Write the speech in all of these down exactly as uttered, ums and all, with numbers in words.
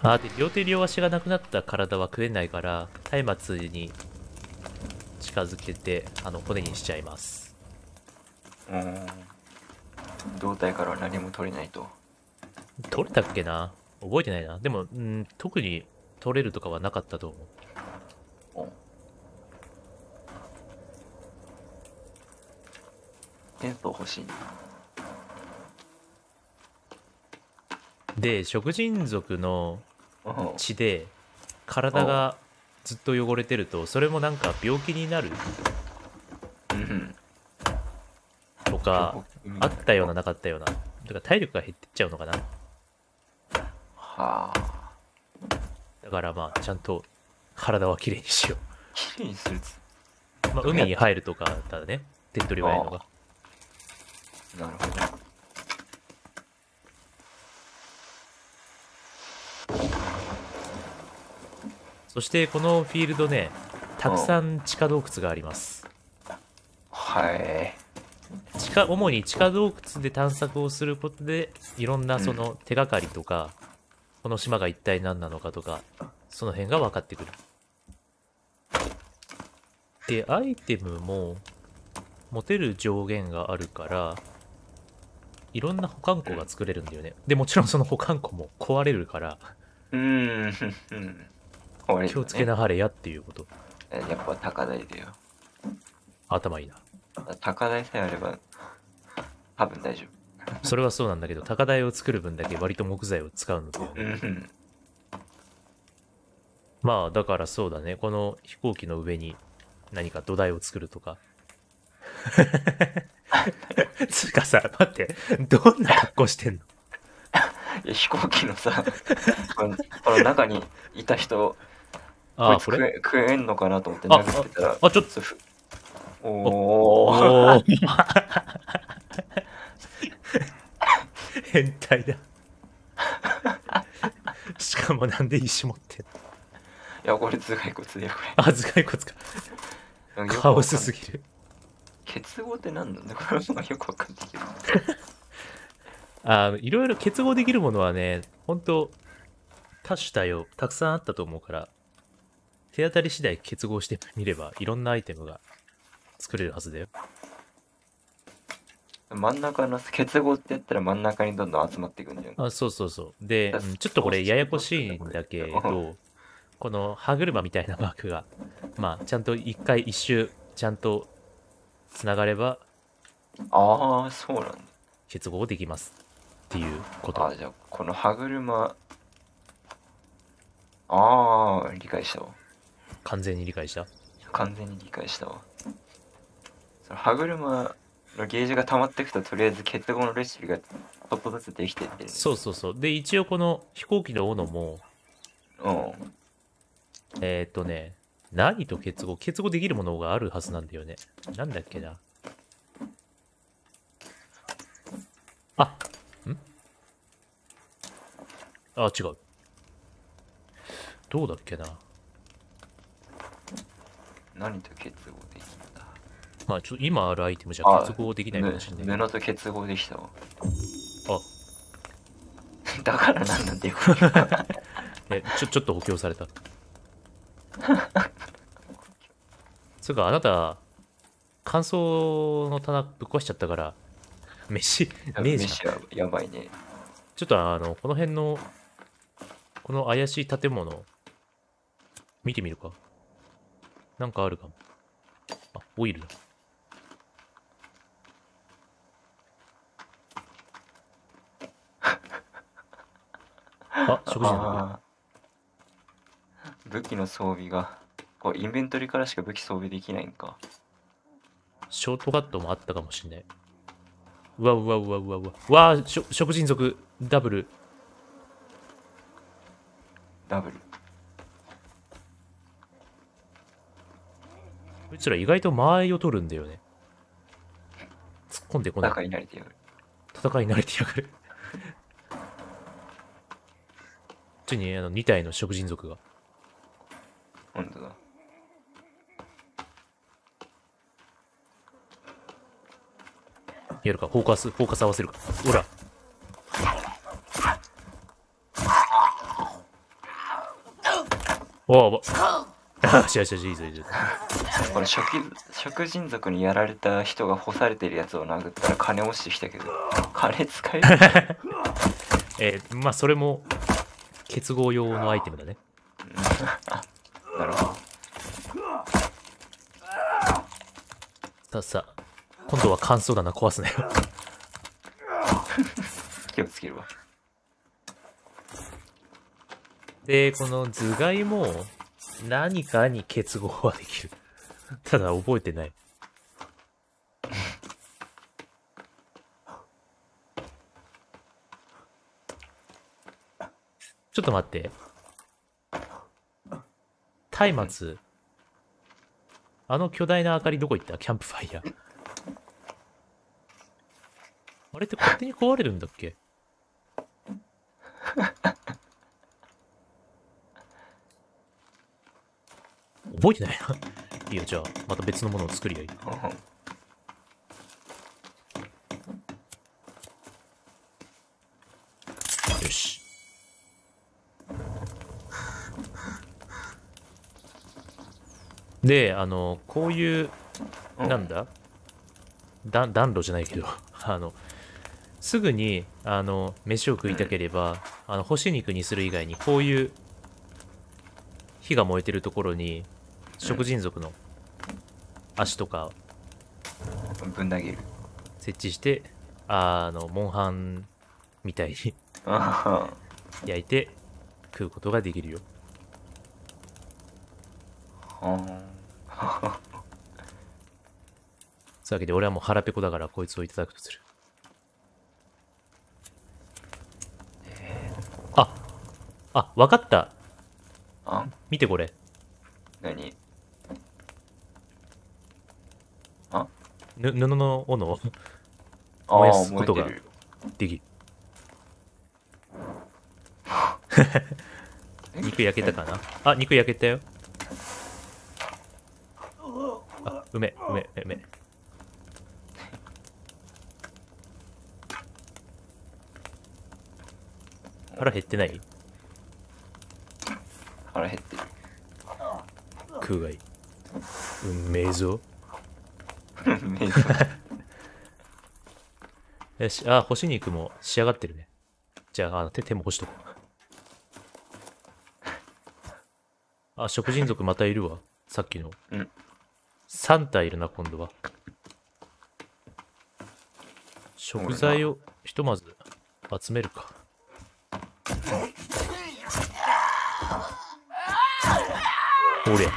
あ、で、両手両足がなくなった体は食えないから、松明に近づけて、あの、骨にしちゃいます。 うん。胴体からは何も取れないと。 取れたっけな、覚えてないな。でも、うん、特に取れるとかはなかったと思う。 おテント欲しいな。 で、食人族のうん血で体がずっと汚れてると、それもなんか病気になるうんとか、あったようななかったような。だから体力が減ってっちゃうのかな。 はあ。 だからまあ、ちゃんと体はきれいにしよきれいにするつ。 う。まあ、海に入るとかだね。手っ取り早いのが。 なるほど。 そしてこのフィールドね、たくさん地下洞窟があります。 はい。 地下、主に地下洞窟で探索をすることで、いろんなその手がかりとか、うん、この島が一体何なのかとか、その辺が分かってくる。で、アイテムも持てる上限があるから、いろんな保管庫が作れるんだよね。で、もちろんその保管庫も壊れるから、 うーん、うん。ね、 気をつけなはれやっていうこと。 やっぱ高台だよ。 頭いいな。 高台さえあれば、多分大丈夫。それはそうなんだけど、高台を作る分だけ割と木材を使うので、ね。 うん。 まあ、だからそうだね。この飛行機の上に何か土台を作るとか。つうかさ、待って、どんな格好してんの？ いや、飛行機のさ、このこの中にいた人、 あこいつ食え、食えんのかなと思ってあ殴ってたら、 あ、あ、ちょっと、 おおー。変態だ。しかもなんで石持ってんの？ いや、これ頭蓋骨だよ、これ。 あ、頭蓋骨か。カオスすぎる。 結合って何なんだこれはよくわかんないけど。 あ、いろいろ結合できるものはね、ほんと、多種多様、たくさんあったと思うから、手当たり次第結合してみれば、いろんなアイテムが作れるはずだよ。 真ん中の結合ってやったら真ん中にどんどん集まっていくんだよね。 あ、そうそうそう。で、うん、ちょっとこれややこしいんだけど、この歯車みたいなマークが、まあ、ちゃんと一回一周、ちゃんとつながれば、 ああ、そうなんだ。 結合できますっていうこと。 あ、じゃあ、この歯車、ああ、理解したわ。 完全に理解した？ 完全に理解したわ。その歯車のゲージが溜まっていくと、とりあえず結合のレシピがちょっとずつできてってる、ね。 そうそうそう。で、一応この飛行機の斧も、 うん。 えっ、ー、とね、何と結合結合できるものがあるはずなんだよね。なんだっけな。あ、んあ、違う。どうだっけな。 何と結合できるんだ。 まあ、ちょっと今あるアイテムじゃ結合できないかもしれない。 布と結合できたわ。 あ。 だからなんなんだよ。 え、ちょ、ちょっと補強された。つうか、あなた、乾燥の棚ぶっ壊しちゃったから、飯、ねえじゃん。 飯はやばいね。 ちょっとあの、この辺の、この怪しい建物、見てみるか。なんかあるかも。あ、オイルだ。あ、食事の武器の装備が、こうインベントリからしか武器装備できないんか。 ショートカットもあったかもしんない。うわうわうわうわうわ。うわー、しょ食人族、ダブル。 ダブル。 こいつら意外と間合いを取るんだよね。突っ込んでこない。 戦い慣れてやる。 戦い慣れてやがる。ついにあのに体の食人族が。 ほんとだ。 やるか、フォーカス、フォーカス合わせるか。ほら。 おお、よしよしよし、いいぞいいぞ。 これ食食人族にやられた人が干されてるやつを殴ったら金落ちてきたけど、金使えるえー、まあそれも結合用のアイテムだね。 なるほど。 さあさあ、今度は乾燥だな、壊すなよ。 気をつけるわ。 で、この頭蓋も何かに結合はできる。ただ覚えてない。ちょっと待って。松明。あの巨大な明かりどこ行った？キャンプファイヤー。あれって勝手に壊れるんだっけ？覚えてないな。いいよ、じゃあ、また別のものを作りゃいい。よし。で、あの、こういう、なんだだ暖炉じゃないけど、あの、すぐに、あの、飯を食いたければ、あの、干し肉にする以外に、こういう、火が燃えてるところに、食人族の足とかぶん投げる。 設置して、あの、モンハンみたいに焼いて食うことができるよ。そういうわけで俺はもう腹ペコだからこいつをいただくとする。ああ、わかった。 あ、 見てこれ。 何？あ？ ぬ布の斧をあ燃やすことが燃えてる。 できる。肉焼けたかなあ、肉焼けたよ。あ、うめ、うめ、うめ。腹減ってない？ 腹減ってる。 食うがいい。うんめえぞ。 めえぞ。 よし、あ、干し肉も仕上がってるね。じゃあ、あの手、手も干しとこう。あ、食人族またいるわ。さっきの。 うん。 さん体いるな、今度は。食材をひとまず集めるか。おりゃ。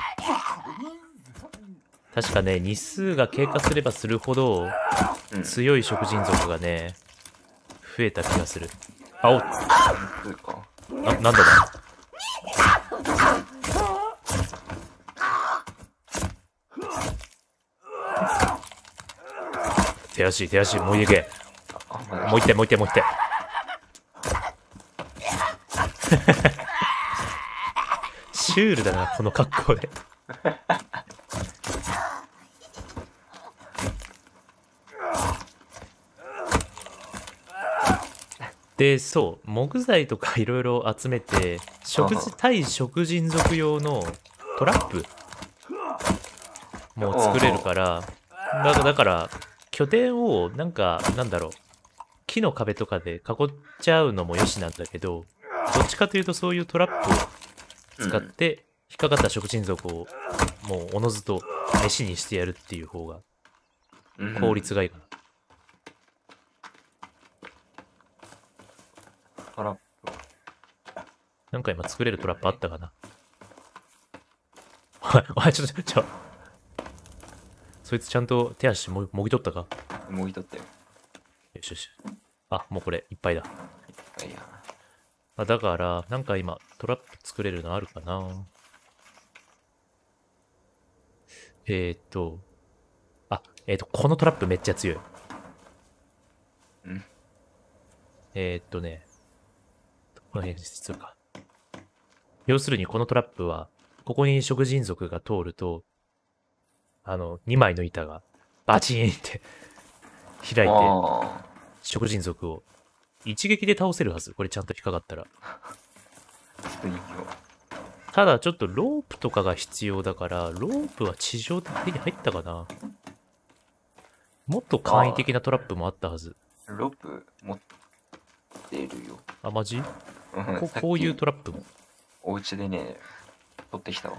確かね、日数が経過すればするほど、 うん、 強い食人族がね、増えた気がする。あ、おっ。な、なんだろ手足、手足、もういけ。もう一手、もう一手、もう一手。シュールだな、この格好で。で、そう、木材とかいろいろ集めて、食事、対食人族用のトラップも作れるから、だだから、拠点を、なんか、なんだろう、木の壁とかで囲っちゃうのもよしなんだけど、どっちかというとそういうトラップを使って、引っかかった食人族を、もうおのずと飯にしてやるっていう方が、効率がいいかな。 トラップ。 なんか今作れるトラップあったかな。おい、おい、ちょっと、ちょ、そいつちゃんと手足ももぎ取ったか？ もぎ取ったよ。 よしよし。あ、もうこれいっぱいだ。 いっぱいや。 あ、だから、なんか今トラップ作れるのあるかな。えーっと、あ、えーっと、このトラップめっちゃ強い。 ん？ えーっとね、この辺にするか。要するにこのトラップは、ここに食人族が通ると、あの、にまいの板がバチーンって開いて、食人族を一撃で倒せるはず。これちゃんと引っかかったら。 ただちょっとロープとかが必要だから、ロープは地上で手に入ったかな。もっと簡易的なトラップもあったはず。 ロープ持ってるよ。 あ、マジ？ うんここういうトラップも。 お家でね、取ってきたわ。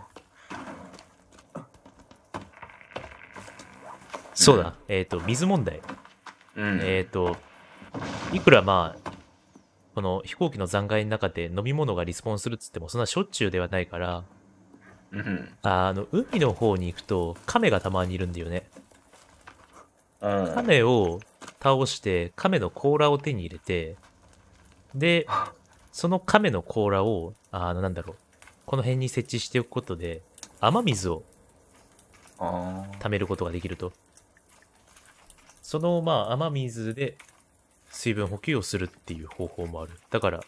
そうだ、えっ、と、水問題。 うん。 えっ、と、いくらまあ、この飛行機の残骸の中で飲み物がリスポーンするっつってもそんなしょっちゅうではないから、 うん。 あの、海の方に行くと亀がたまにいるんだよね。 うん。 亀を倒して亀の甲羅を手に入れて、で、その亀の甲羅を、あの、なんだろう、この辺に設置しておくことで、雨水をあ貯めることができると。その、まあ、雨水で水分補給をするっていう方法もある。だから、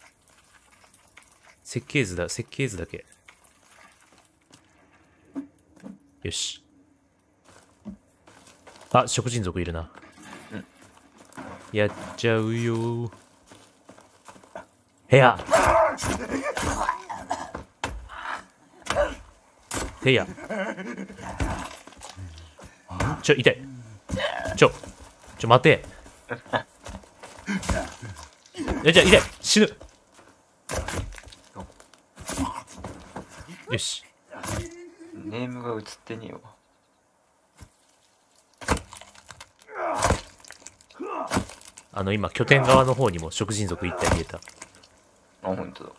設計図だ、設計図だけ。よし。あ、食人族いるな。 うんやっちゃうよ。部屋。部屋。ちょ、痛い。ちょ、ちょ、待て。え、じゃあ、痛い。死ぬ。よし。 ネームが映ってねえわ。 あの、今、拠点側の方にも食人族一体見えた。 あ、ほんとだ。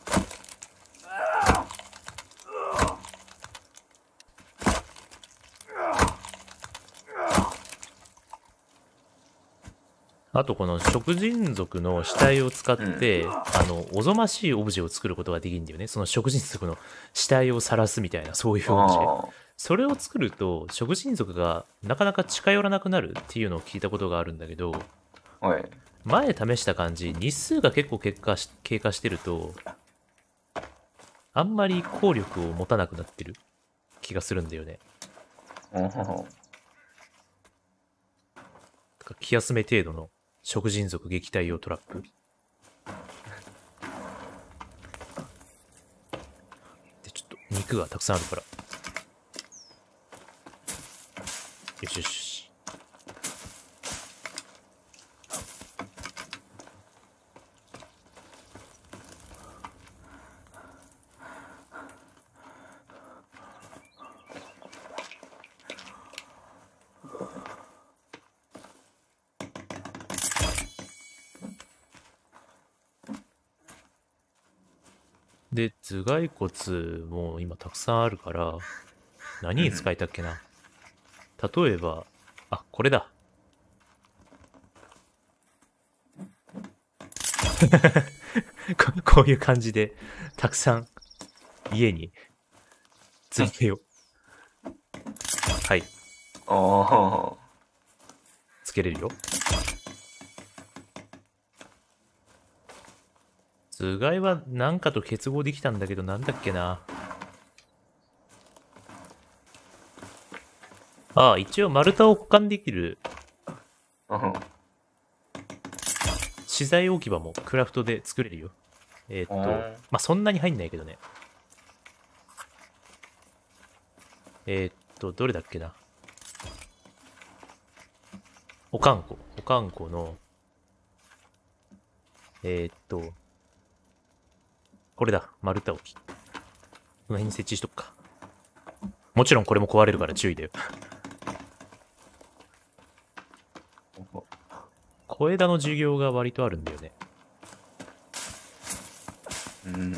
あと、この食人族の死体を使って、 うんあの、おぞましいオブジェを作ることができるんだよね。その食人族の死体を晒すみたいな、そういうオブジェ。 あそれを作ると、食人族がなかなか近寄らなくなるっていうのを聞いたことがあるんだけど、 あ。はい。 前試した感じ、日数が結構経過し経過してると、あんまり効力を持たなくなってる気がするんだよね。 おお。 だから気休め程度の食人族撃退用トラップ。で、ちょっと肉がたくさんあるから。よしよしよし。で、頭蓋骨も今たくさんあるから、何に使いたっけな。例えば、あ、これだ。ここういう感じで、たくさん家についてよ。はい、 おお。 つけれるよ。頭蓋は何かと結合できたんだけど、なんだっけな。ああ、一応丸太を保管できるうん。 資材置き場もクラフトで作れるよ。えーっと、 おーまあ、そんなに入んないけどね。えーっと、どれだっけな。おかんこ。おかんこの、えーっと、これだ。丸太置き。この辺に設置しとくか。もちろんこれも壊れるから注意だよ。小枝の授業が割とあるんだよね。 うん。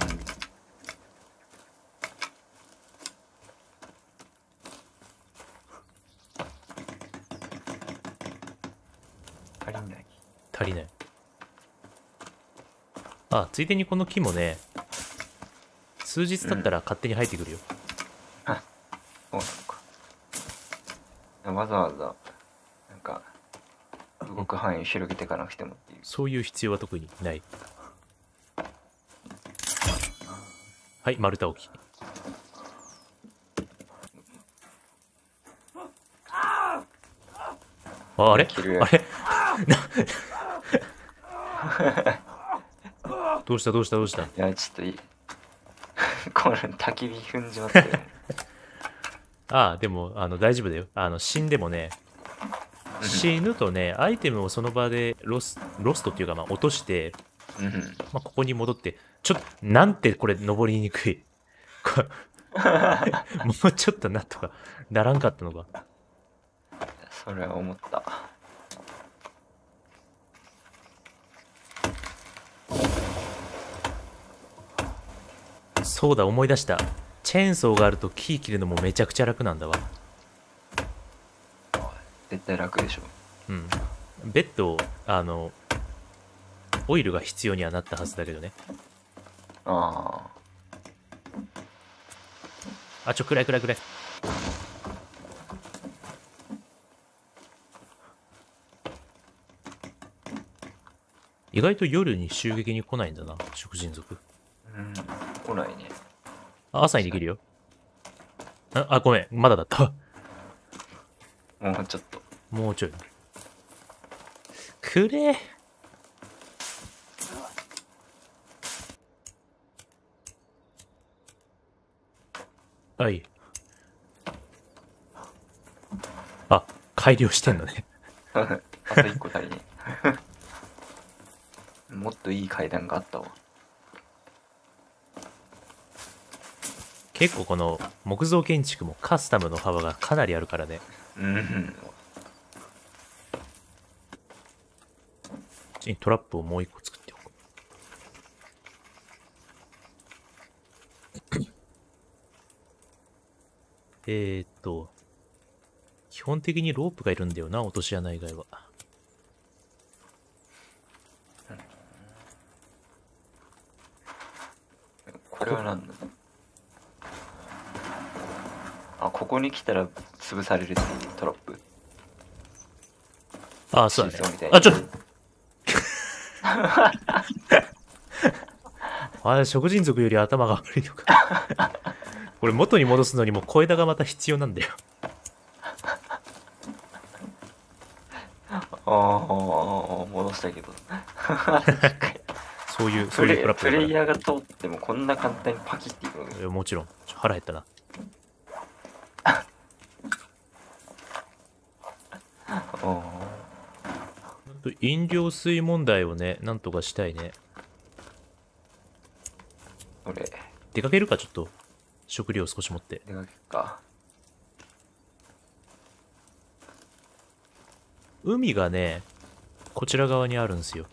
足りない。 足りない。あ、ついでにこの木もね、数日経ったら勝手に生えてくるよ。 そうなのか。わざわざ、なんか、動く範囲を広げていかなくてもっていう。 そういう必要は特にない。はい、丸太置き。ああれ切るあれどうしたどうしたどうしたいや、ちょっといい。 これ焚き火踏んじまったよ。 ああ、でも、あの、大丈夫だよ。あの、死んでもね、死ぬとね、アイテムをその場でロス、ロストっていうか、まあ、落として、 うん。 まあ、ここに戻って、ちょっと、なんてこれ、登りにくい。こもうちょっとなんとかならんかったのか。 それは思った。 そうだ、思い出した。チェーンソーがあると木切るのもめちゃくちゃ楽なんだわ。 絶対楽でしょ。 うん。ベッド、あの、オイルが必要にはなったはずだけどね。 ああ、ちょ、暗い暗い暗い。意外と夜に襲撃に来ないんだな、食人族。 あ。うん。来ないね。 あ、朝にできるよ。あ、あごめん、まだだった。 もうちょっと。 もうちょい。くれ。はい。あ、改良してんのね。 あと一個足りねえ。もっといい階段があったわ。 結構この木造建築もカスタムの幅がかなりあるからね。 うん。 ちにトラップをもう一個作っておこう。えーっと、基本的にロープがいるんだよな、落とし穴以外は。 これは何だ。あ、ここに来たら潰されるっていうトラップ。 ああ、そうだシーソーみたい。 ねあ、ちょっとあれ、食人族より頭が悪いのか。これ元に戻すのにも小枝がまた必要なんだよ。 ああ、戻したけど。 そういう、そういうトプレラップだかプレイヤーが通ってもこんな簡単にパキっていくのら。もちろん。ちょ腹減ったな。 あ飲料水問題をね、なんとかしたいね。 あ、これ、 出かけるか、ちょっと。食料少し持って。 出かけるか。 海がね、こちら側にあるんですよ。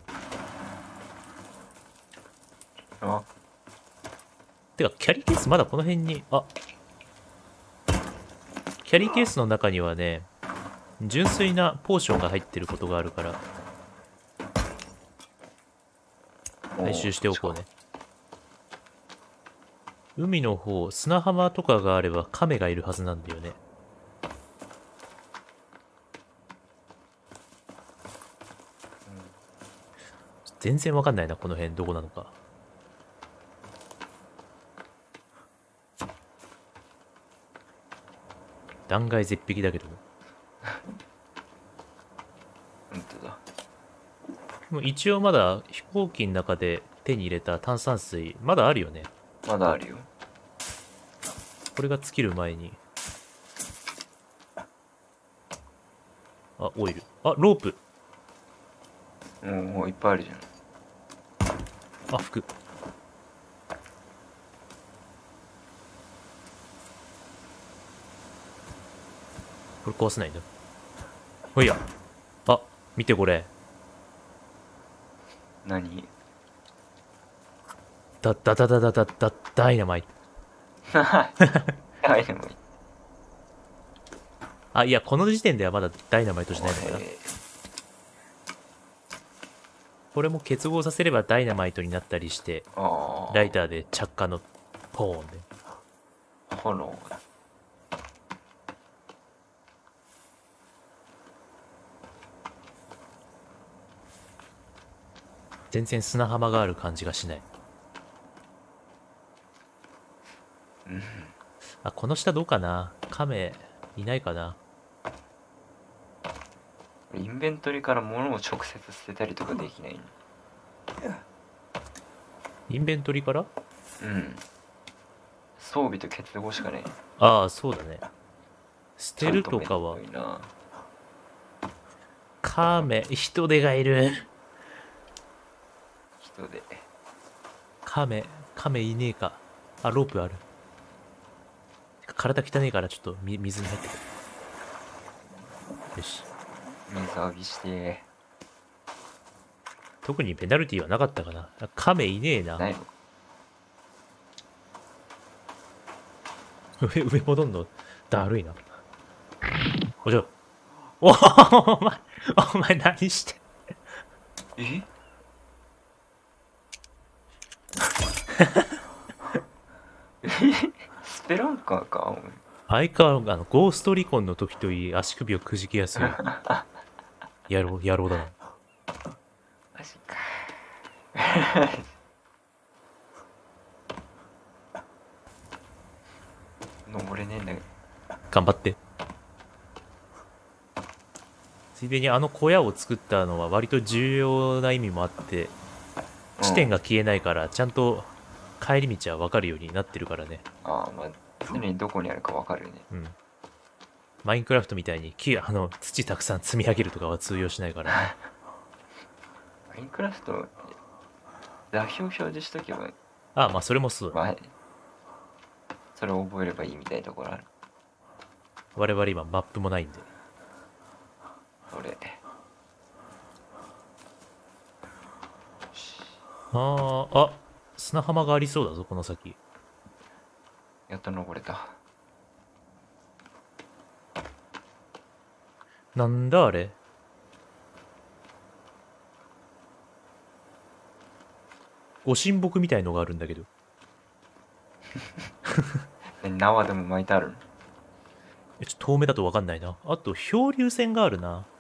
あ、 てか、キャリーケースまだこの辺に、あ、キャリーケースの中にはね、純粋なポーションが入ってることがあるから、回収しておこうね。海の方、砂浜とかがあれば亀がいるはずなんだよね。全然わかんないな、この辺どこなのか。断崖絶壁だけども。 本当だ。 でも一応まだ飛行機の中で手に入れた炭酸水、まだあるよね。 まだあるよ。 これが尽きる前に。あ、オイル。あ、ロープ。 もういっぱいあるじゃん。 あ、服。これ壊せないんだ。ほいや。あ、見てこれ。 何だ、だだだだだだ、ダイナマイト。 はいでもいい。 あ、いや、この時点ではまだダイナマイトじゃないのかな。 えこれも結合させればダイナマイトになったりして、 ー、あライターで着火のポーンで。 あ、炎。 全然砂浜がある感じがしない。 うんあ、この下どうかな。亀、いないかな。 インベントリから物を直接捨てたりとかできない。 インベントリからうん。 装備と結合しかね。 ああ、そうだね。捨てるとかはちゃんとめんどいな。 カメ、人手がいる。 人で。 カメ、カメいねえか。あ、ロープある。体汚いからちょっとみ水に入ってくる。よし。 水浴びして。 特にペナルティはなかったかな。カメいねえな。 ないの？ 上、上戻んのだるいな。おじゃ。おお前、お前何してえスペランカーかお前。 相変わらず、あの、ゴーストリコンの時といい足首をくじきやすい。野郎、野郎だな。 マジか。登れねえんだけど。 頑張って。ついでにあの小屋を作ったのは割と重要な意味もあって、地点が消えないからちゃんと帰り道は分かるようになってるからね。 ああ、まあ、常にどこにあるか分かるね。 うん。マインクラフトみたいに木、あの、土たくさん積み上げるとかは通用しないから、ね。 マインクラフト、座標表示しとけば、 ああ、まあそれもそうだ。 まあ、それを覚えればいいみたいなところある。 我々今マップもないんで。 それ。 ああ、あ、砂浜がありそうだぞ、この先。 やっと登れた。 なんだあれ。ご神木みたいのがあるんだけど。 縄でも巻いてあるの？ えちょっと遠目だと分かんないな。あと、漂流船があるな。